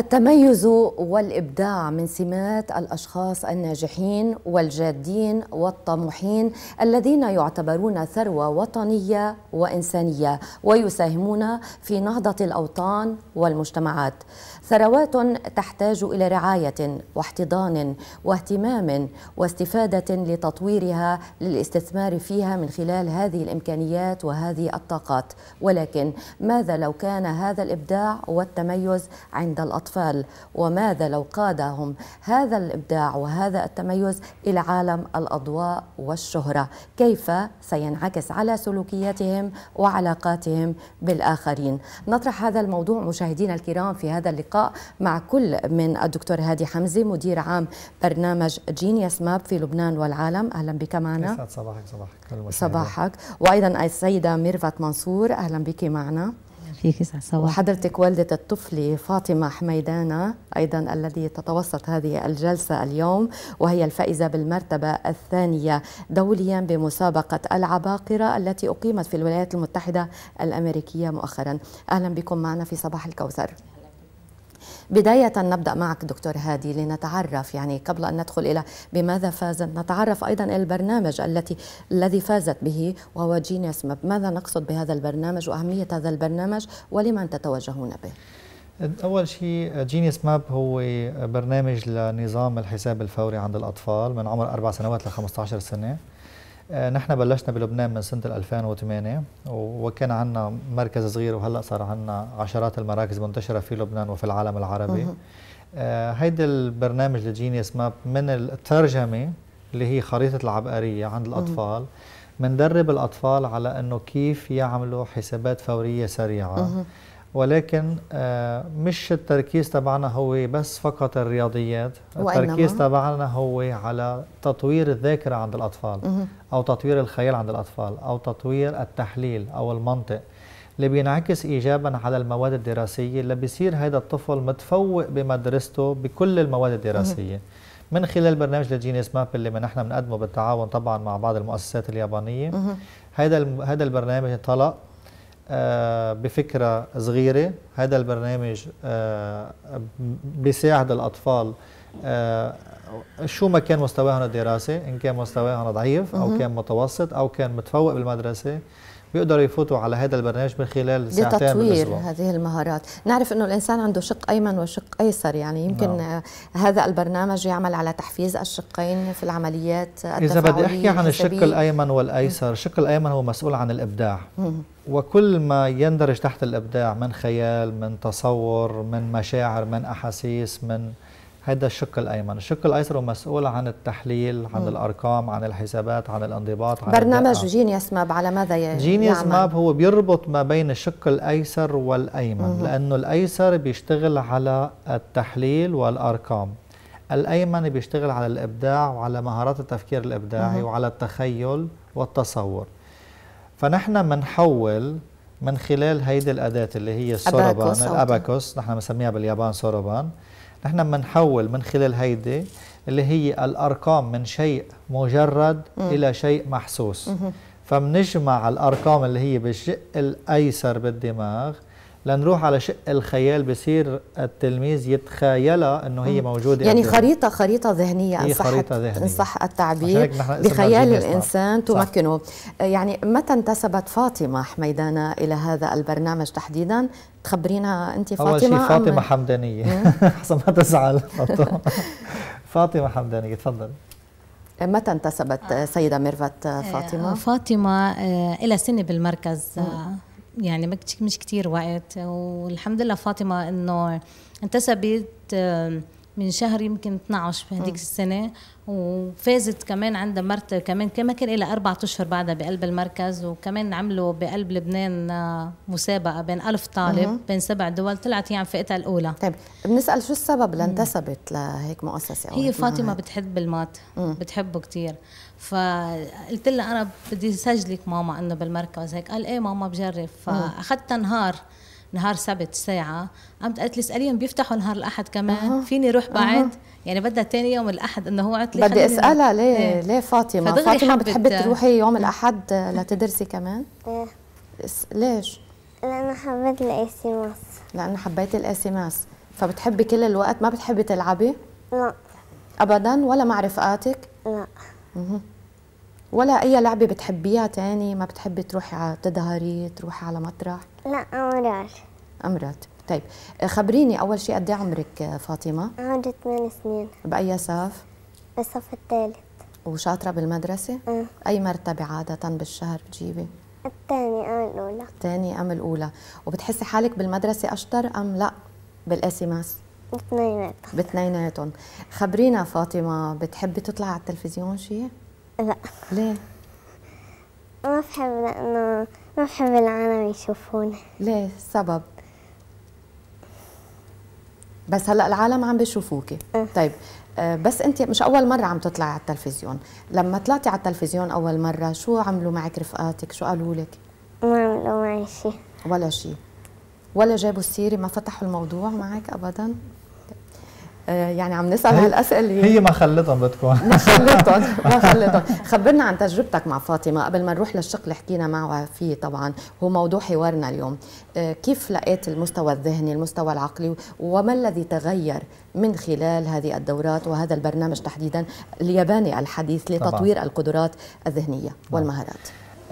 التميز والإبداع من سمات الأشخاص الناجحين والجادين والطموحين الذين يعتبرون ثروة وطنية وإنسانية ويساهمون في نهضة الأوطان والمجتمعات. ثروات تحتاج إلى رعاية واحتضان واهتمام واستفادة لتطويرها للاستثمار فيها من خلال هذه الإمكانيات وهذه الطاقات. ولكن ماذا لو كان هذا الإبداع والتميز عند الأطفال؟ وماذا لو قادهم هذا الإبداع وهذا التميز إلى عالم الأضواء والشهرة؟ كيف سينعكس على سلوكياتهم وعلاقاتهم بالآخرين؟ نطرح هذا الموضوع مشاهدينا الكرام في هذا اللقاء مع كل من الدكتور هادي حمزة مدير عام برنامج جينيوس ماب في لبنان والعالم. أهلا بك معنا. يسعد صباحك. صباحك. وأيضا السيدة ميرفت منصور، أهلا بك معنا. فيك يسعد صباحك. وحضرتك والدة الطفلة فاطمة حميدانة أيضا الذي تتوسط هذه الجلسة اليوم، وهي الفائزة بالمرتبة الثانية دوليا بمسابقة العباقرة التي أقيمت في الولايات المتحدة الأمريكية مؤخرا. أهلا بكم معنا في صباح الكوثر. بداية نبدأ معك دكتور هادي لنتعرف، يعني قبل أن ندخل إلى بماذا فازت، نتعرف أيضا إلى البرنامج الذي فازت به وهو جينيوس ماب. ماذا نقصد بهذا البرنامج وأهمية هذا البرنامج ولمن تتوجهون به؟ أول شيء جينيوس ماب هو برنامج لنظام الحساب الفوري عند الأطفال من عمر 4 سنوات ل 15 سنة. نحن بلشنا بلبنان من سنة 2008 وكان عندنا مركز صغير، وهلأ صار عندنا عشرات المراكز منتشرة في لبنان وفي العالم العربي. هيدا البرنامج لجينيوس ماب من الترجمة اللي هي خريطة العبقرية عند الأطفال، مندرب الأطفال على أنه كيف يعملوا حسابات فورية سريعة. ولكن مش التركيز تبعنا هو بس فقط الرياضيات، التركيز تبعنا هو على تطوير الذاكرة عند الأطفال أو تطوير الخيال عند الأطفال أو تطوير التحليل أو المنطق، اللي بينعكس إيجابا على المواد الدراسية، اللي بيصير هذا الطفل متفوق بمدرسته بكل المواد الدراسية. من خلال برنامج لجينيوس ماب اللي نحن بنقدمه بالتعاون طبعا مع بعض المؤسسات اليابانية. هذا البرنامج انطلق بفكرة صغيرة. هذا البرنامج بيساعد الأطفال شو ما كان مستواهم الدراسي، إن كان مستواهم ضعيف أو كان متوسط أو كان متفوق بالمدرسة، بيقدروا يفوتوا على هذا البرنامج من خلال ساعتين بالأسبوع لتطوير هذه المهارات. نعرف أنه الإنسان عنده شق أيمن وشق أيسر، يعني يمكن هذا البرنامج يعمل على تحفيز الشقين في العمليات التفاعلية. إذا بدي أحكي عن الشق الأيمن والأيسر، الشق الأيمن هو مسؤول عن الإبداع، وكل ما يندرج تحت الإبداع من خيال، من تصور، من مشاعر، من أحاسيس، من هذا الشق الأيمن. الشق الأيسر هو مسؤول عن التحليل، عن الأرقام، عن الحسابات، عن الانضباط، عن برنامج جينيوس ماب على ماذا يعمل؟ جينيوس ماب هو بيربط ما بين الشق الأيسر والأيمن، لأنه الأيسر بيشتغل على التحليل والأرقام، الأيمن بيشتغل على الإبداع وعلى مهارات التفكير الإبداعي وعلى التخيل والتصور. فنحن بنحول من خلال هيدي الأداة اللي هي السوروبان، الأباكوس، نحن بنسميها باليابان سوروبان. نحن بنحول من خلال هيدي اللي هي الأرقام من شيء مجرد إلى شيء محسوس. فبنجمع الأرقام اللي هي بالشق الأيسر بالدماغ لنروح على شق الخيال، بصير التلميذ يتخيلها انه هي موجوده، يعني خريطه ذهنيه ان صح التعبير بخيال الانسان تمكنه. يعني متى انتسبت فاطمه حميدانه الى هذا البرنامج تحديدا؟ تخبرينا انت فاطمه. اول شيء فاطمه حمدانيه حسب ما تزعل. فاطمه حمدانيه، تفضل. متى انتسبت سيده ميرفت فاطمه؟ فاطمه الى سنه بالمركز، يعني مش كتير وقت، والحمد لله فاطمة انه انتسبت من شهر يمكن 12 بهديك السنة، وفازت كمان عندها مرتبة كمان كان لها 4 أشهر بعدها بقلب المركز. وكمان عملوا بقلب لبنان مسابقة بين 1000 طالب بين 7 دول، طلعت هي عن فئتها الأولى. طيب بنسأل شو السبب لانتسبت لهيك مؤسسة؟ أو هي فاطمة بتحب المات، بتحبه كتير. فقلت لها أنا بدي أسجلك ماما إنه بالمركز هيك. قال إيه ماما بجرب. فأخذت نهار سبت ساعة، قامت قالت لي اسأليهم بيفتحوا نهار الأحد كمان، فيني روح بعد؟ يعني بدها تاني يوم الأحد إنه هو عطلي. بدي أسألها ليه فاطمة بتحبي تروحي يوم الأحد لتدرسي كمان؟ ليش؟ لأنه حبيت القاسي ماس. لأنه حبيت القاسي ماس. فبتحبي كل الوقت، ما بتحبي تلعبي؟ لا. ابدا؟ ولا مع رفقاتك؟ لا. ولا اي لعبه بتحبيها تاني؟ ما بتحبي تروحي تظهري، تروحي على مسرح؟ لا أمرار. امرات. طيب خبريني اول شيء، قد ايه عمرك فاطمه؟ عمري 8 سنين. باي صف؟ بالصف الثالث. وشاطره بالمدرسه؟ اي مرتبه عاده بالشهر بتجيبي؟ الثاني أم الأولى؟ الثاني ام الاولى. وبتحسي حالك بالمدرسه اشطر ام لا بالاس ام اس؟ اثنينات. باثنيناتهم. خبرينا فاطمه، بتحبي تطلعي على التلفزيون شيء؟ لا. ليه؟ ما بحب، لأنه ما بحب العالم يشوفوني. ليه السبب؟ بس هلا العالم عم بيشوفوكي. طيب بس انت مش اول مره عم تطلعي على التلفزيون، لما طلعتي على التلفزيون اول مره شو عملوا معك رفقاتك؟ شو قالوا لك؟ ما عملوا معي شيء. ولا شيء؟ ولا جابوا السيره؟ ما فتحوا الموضوع معك ابدا؟ يعني عم نسال هالاسئله. هي ما خلتهم بتكون. ما خلتهم. خبرنا عن تجربتك مع فاطمه قبل ما نروح للشق اللي حكينا معه فيه، طبعا هو موضوع حوارنا اليوم. كيف لقيت المستوى الذهني، المستوى العقلي، وما الذي تغير من خلال هذه الدورات وهذا البرنامج تحديدا الياباني الحديث لتطوير طبعا القدرات الذهنيه والمهارات؟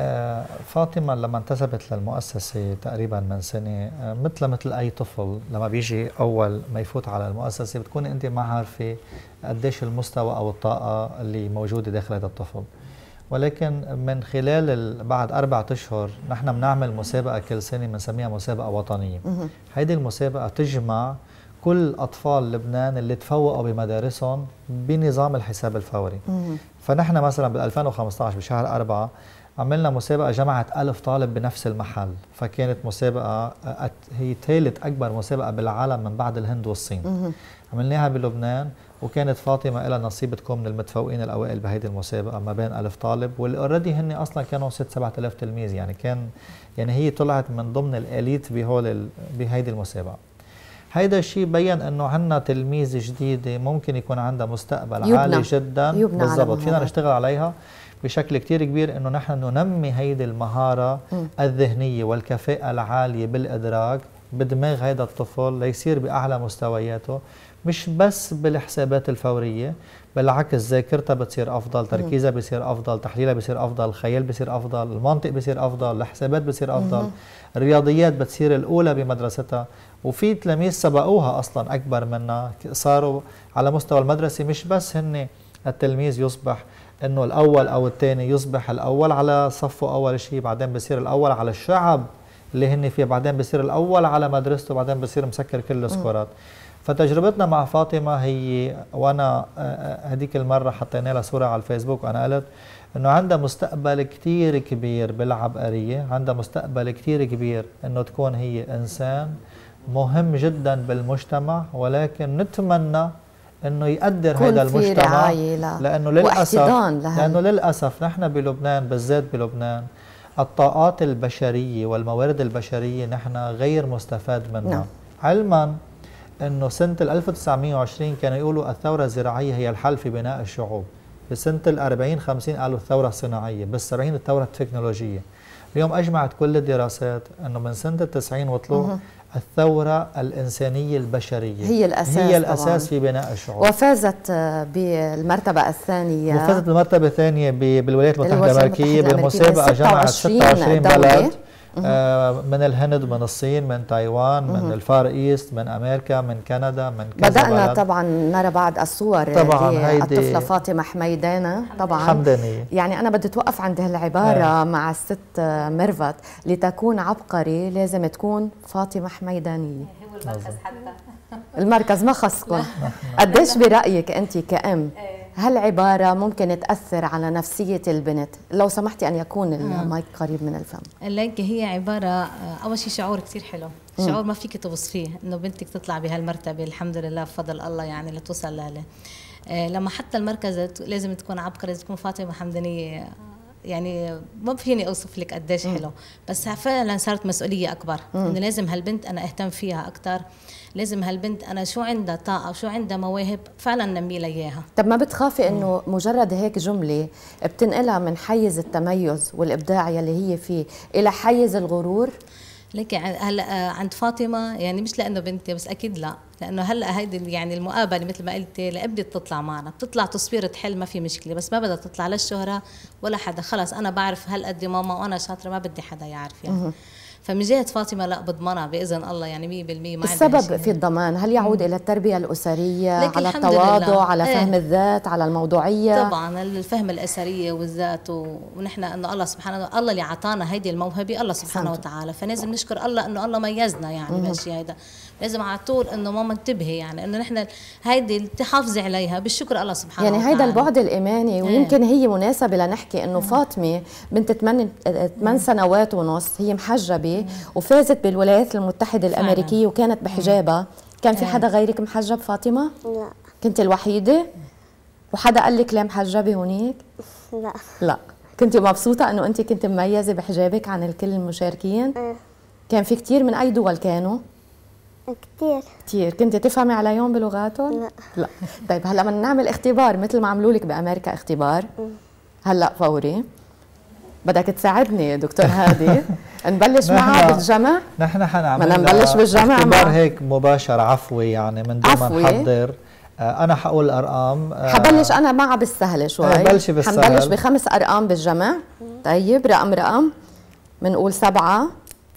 فاطمة لما انتسبت للمؤسسة تقريبا من سنة، مثل أي طفل لما بيجي أول ما يفوت على المؤسسة بتكون أنت ما عارفة قديش المستوى أو الطاقة اللي موجودة داخل هذا الطفل. ولكن من خلال بعد 4 أشهر نحن بنعمل مسابقة كل سنة بنسميها مسابقة وطنية. هيدي المسابقة تجمع كل أطفال لبنان اللي تفوقوا بمدارسهم بنظام الحساب الفوري. فنحن مثلا بال 2015 بشهر 4 عملنا مسابقة جمعت 1000 طالب بنفس المحل، فكانت مسابقة هي ثالث أكبر مسابقة بالعالم من بعد الهند والصين. عملناها بلبنان، وكانت فاطمة لها نصيب تكون من المتفوقين الأوائل بهيدي المسابقة ما بين 1000 طالب، واللي اوريدي هن أصلا كانوا 6-7 آلاف تلميذ، يعني هي طلعت من ضمن الإليت بهيدي المسابقة. هيدا الشيء بين انه عندنا تلميذ جديده ممكن يكون عندها مستقبل عالي جدا. بالضبط، فينا نشتغل عليها بشكل كتير كبير، انه نحن ننمي هيدي المهاره الذهنيه والكفاءه العاليه بالادراك بدماغ هيدا الطفل ليصير باعلى مستوياته، مش بس بالحسابات الفوريه، بالعكس ذاكرتها بتصير افضل، تركيزها بيصير افضل، تحليلها بيصير افضل، الخيال بيصير افضل، المنطق بيصير افضل، الحسابات بيصير افضل، الرياضيات بتصير الاولى بمدرستها. وفي تلاميذ سبقوها اصلا اكبر منها، صاروا على مستوى المدرسه مش بس هن التلميذ يصبح انه الاول او الثاني، يصبح الاول على صفه اول شيء، بعدين بصير الاول على الشعب اللي هن فيه، بعدين بصير الاول على مدرسته، بعدين بصير مسكر كل السكورات. فتجربتنا مع فاطمه هي، وانا هذيك المره حطينا لها صوره على الفيسبوك وانا قلت انه عندها مستقبل كثير كبير بالعبقريه، عندها مستقبل كثير كبير انه تكون هي انسان مهم جدا بالمجتمع، ولكن نتمنى انه يقدر هذا المجتمع، لانه للاسف نحن بلبنان، بالذات بلبنان، الطاقات البشريه والموارد البشريه نحن غير مستفاد منها. علما انه سنه 1920 كانوا يقولوا الثوره الزراعيه هي الحل في بناء الشعوب، بسنه 40-50 قالوا الثوره الصناعيه، بال70 الثوره التكنولوجيه. اليوم اجمعت كل الدراسات انه من سنه 90 وطلوع الثورة الإنسانية البشرية هي الأساس في بناء الشعوب. وفازت بالمرتبة الثانية، وفازت بالمرتبة الثانية بالولايات المتحدة الأمريكية بالمسابقة، جمعت 26 بلد، من الهند، من الصين، من تايوان، من الفار ايست، من امريكا، من كندا، من كذا بدأنا بلد. طبعا نرى بعض الصور طبعا الطفلة فاطمة حميدانة طبعا حمدانية. يعني أنا بدي توقف عند هالعبارة مع الست ميرفت، لتكون عبقري لازم تكون فاطمة حميدانية. هو المركز حتى المركز ما خصكم. قديش برأيك أنت كأم هالعبارة ممكن تأثر على نفسية البنت؟ لو سمحتي أن يكون المايك قريب من الفم. لك هي عبارة أول شيء شعور كتير حلو، شعور ما فيك توصفيه، إنه بنتك تطلع بهالمرتبة الحمد لله بفضل الله، يعني لتوصل لها. لما حتى المركز لازم تكون عبقرية، تكون فاطمة حمدانية، يعني ما فيني اوصف لك قديش حلو، بس فعلا صارت مسؤوليه اكبر، انه لازم هالبنت انا اهتم فيها اكثر، لازم هالبنت انا شو عندها طاقه وشو عندها مواهب فعلا نمي لها اياها. طب ما بتخافي انه مجرد هيك جمله بتنقلها من حيز التميز والابداع يلي هي فيه الى حيز الغرور؟ لك هلا عند فاطمه، يعني مش لانه بنتي بس اكيد لا، لانه هلا هيدي يعني المقابله مثل ما قلتي لابدي تطلع معنا، بتطلع تصوير حلم ما في مشكله، بس ما بدها تطلع للشهره ولا حدا. خلص انا بعرف هالقد ماما وانا شاطره، ما بدي حدا يعرف يعني. فمن جهه فاطمه لا، بضمنها باذن الله يعني 100%. ما السبب في الضمان هل يعود الى التربيه الاسريه، على التواضع، على فهم الذات، على الموضوعيه؟ طبعا الفهم الاسريه والذات، ونحن انه الله سبحانه وتعالى الله اللي اعطانا هيدي الموهبه، الله سبحانه وتعالى، فلازم نشكر الله انه الله ميزنا يعني بالاشياء هيدا. لازم على طول انه ماما انتبهي يعني انه نحن هيدي تحافظي عليها بالشكر الله سبحانه يعني وتعالى. هيدا البعد الايماني، ويمكن هي مناسبه لنحكي انه فاطمه بنت 8 سنوات ونص هي محجبه وفازت بالولايات المتحده الامريكيه وكانت بحجابها. كان في حدا غيرك محجب فاطمه؟ لا. كنت الوحيده؟ وحدا قال لك ليه محجبه هونيك؟ لا. لا. كنت مبسوطه انه انت كنت مميزه بحجابك عن الكل المشاركين؟ كان في كثير من اي دول كانوا؟ كثير. كنت تفهمي عليهم بلغاتهم؟ لا. طيب هلا بدنا نعمل اختبار مثل ما عملوا لك بامريكا اختبار هلا فوري. بدك تساعدني دكتور هادي. نبلش معها بالجمع. نحن حنعمل بدنا نبلش بالجمع اختبار هيك مباشر عفوي يعني من دون ما نحضر. انا حقول الارقام. حبلش انا معها بالسهل شوي. بلشي بالسهل. حنبلش ب5 ارقام بالجمع. طيب رقم بنقول 7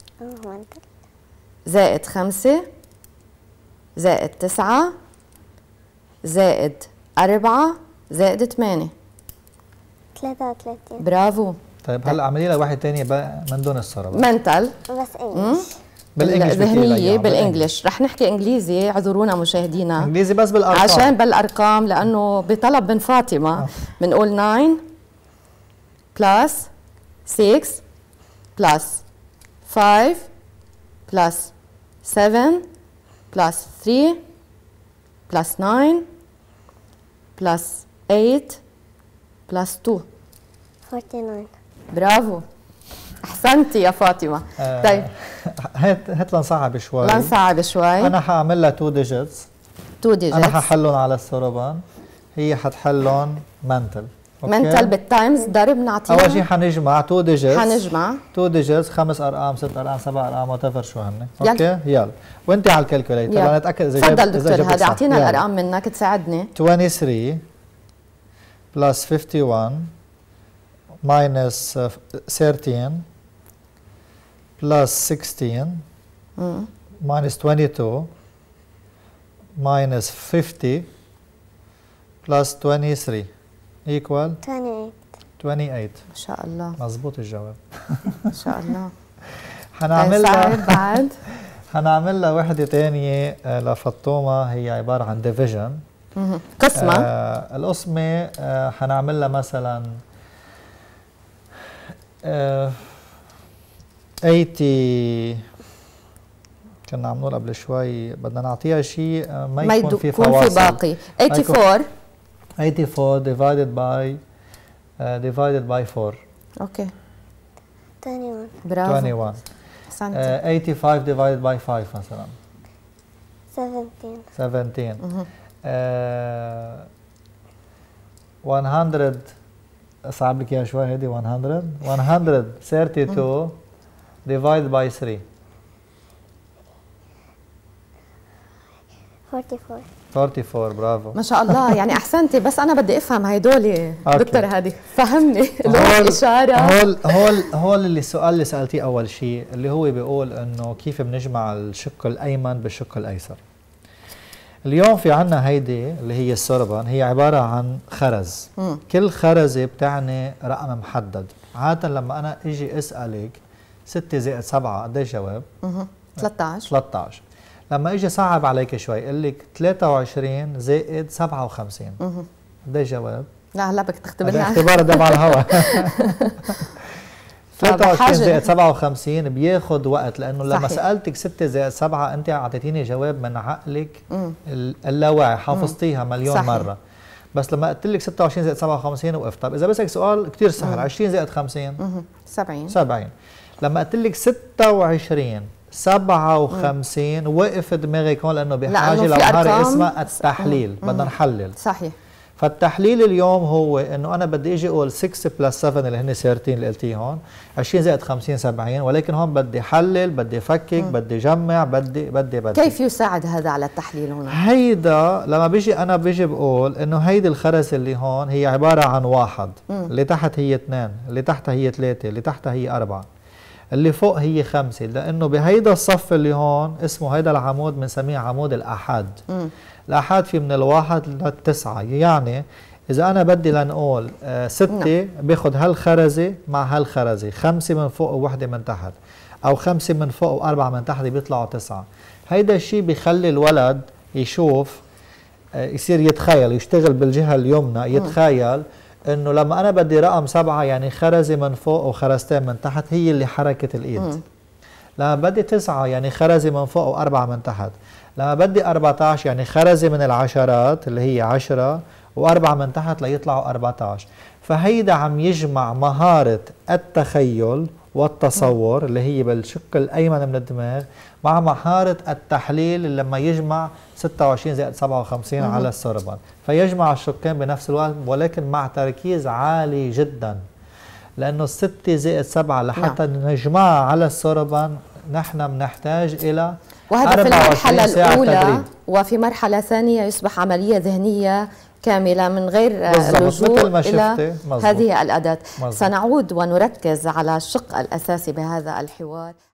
زائد 5 زائد 9 زائد 4 زائد 8. 33. برافو. طيب هلا اعملي لها واحد ثاني من دون الصرا منتل. بس انجلش. بالانجلش ذهنيه بالانجلش. رح نحكي انجليزي، اعذرونا مشاهدينا. انجليزي بس بالارقام عشان بالارقام لانه بطلب من فاطمه. بنقول 9 بلس 6 بلس 5 بلس 7 بلس 3 بلس 9 بلس 8 بلس 2. 49. برافو. احسنتي يا فاطمه. طيب هات لنصعب شوي. لنصعب شوي. انا حاعمل لها 2 ديجيتس. 2 ديجيتس. انا ححلهم على السوربان، هي حتحلهم منتل. منتل بالتايمز ضرب نعطيها. اول شيء حنجمع 2 ديجيتس. 2 ديجيتس 5 ارقام 6 ارقام 7 ارقام وات شو هن. اوكي يلا. وانت على الكالكوليتر لنتاكد اذا جبت. تفضل دكتور هذا اعطينا الارقام منك تساعدني. 23 بلس 51 minus 13 plus 16 minus 22 minus 50 plus 23 equal 28. ما شاء الله. مزبوط الجواب. ما شاء الله. حنعمل لها بعد حنعمل لها وحده ثانيه لفطومه، هي عباره عن ديفيجن. قسمه. القسمه حنعمل لها مثلا 80. كنا عم نقول قبل شوي بدنا نعطيها شيء ما يكون في فواصل. في باقي. 84 divided by 4. اوكي. 21. برافو. 21. احسنتي. 85 divided by 5 مثلا. 17. 100 صعب لك اياها شوي هيدي. 132 divided by 3. 44. برافو. ما شاء الله يعني احسنتي. بس انا بدي افهم هيدول دكتور هادي فهمني لون اشاره. هول اللي السؤال اللي سالتيه اول شيء اللي هو بيقول انه كيف بنجمع الشق الايمن بالشق الايسر. اليوم في عنا هيدي اللي هي السوربان، هي عباره عن خرز. كل خرزه بتعني رقم محدد. عاده لما انا اجي اسالك 6 زائد 7 قديش جواب؟ 13. لما اجي صعب عليك شوي اقول لك 23 زائد 57 قديش جواب؟ لا هلا بدك تختبرنا. اختبار ده على الهواء. 23 زائد 57 بياخذ وقت، لانه لما سالتك 6 زائد 7 انت اعطيتيني جواب من عقلك اللاواعي حافظتيها مليون مره. بس لما قلت لك 26 زائد 57 وقفت. طيب اذا بسالك سؤال كثير سهل، 20 زائد 50 70. لما قلت لك 26 57 وقف دماغك هون لانه بحاجه لمهاره اسمها التحليل. بدنا نحلل. صحيح. فالتحليل اليوم هو انه انا بدي اجي اقول 6 بلس 7 اللي هن سيارتين اللي قلتيه هون 20 زائد 50 70، ولكن هون بدي حلل، بدي افكك، بدي جمع، بدي كيف يساعد هذا على التحليل هنا؟ هيدا لما بيجي بقول انه هيدي الخرزه اللي هون هي عباره عن واحد، اللي تحت هي 2، اللي تحتها هي 3، اللي تحتها هي 4، اللي فوق هي 5، لانه بهيدا الصف اللي هون اسمه هيدا العمود بنسميه عمود الاحاد. الآحاد في من الواحد للتسعة، يعني إذا أنا بدي لنقول 6 باخد هالخرزة مع هالخرزة، 5 من فوق ووحدة من تحت، أو 5 من فوق و4 من تحت بيطلعوا 9. هيدا الشيء بيخلي الولد يشوف، يصير يتخيل، يشتغل بالجهة اليمنى، يتخيل إنه لما أنا بدي رقم 7 يعني خرزة من فوق وخرزتين من تحت هي اللي حركة الإيد. لما بدي 9 يعني خرزة من فوق و4 من تحت. لما بدي 14 يعني خرزة من العشرات اللي هي 10 و4 من تحت ليطلعوا 14. فهيدا عم يجمع مهارة التخيل والتصور اللي هي بالشق الأيمن من الدماغ مع مهارة التحليل لما يجمع 26 زائد 57 على السوربان، فيجمع الشقين بنفس الوقت ولكن مع تركيز عالي جدا، لأنه 6 زائد 7 لحتى نجمعها على السوربان نحن بنحتاج إلى وهذا في المرحلة الأولى تدريب. وفي مرحلة ثانية يصبح عملية ذهنية كاملة من غير اللجوء إلى هذه الأداة. سنعود ونركز على الشق الأساسي بهذا الحوار.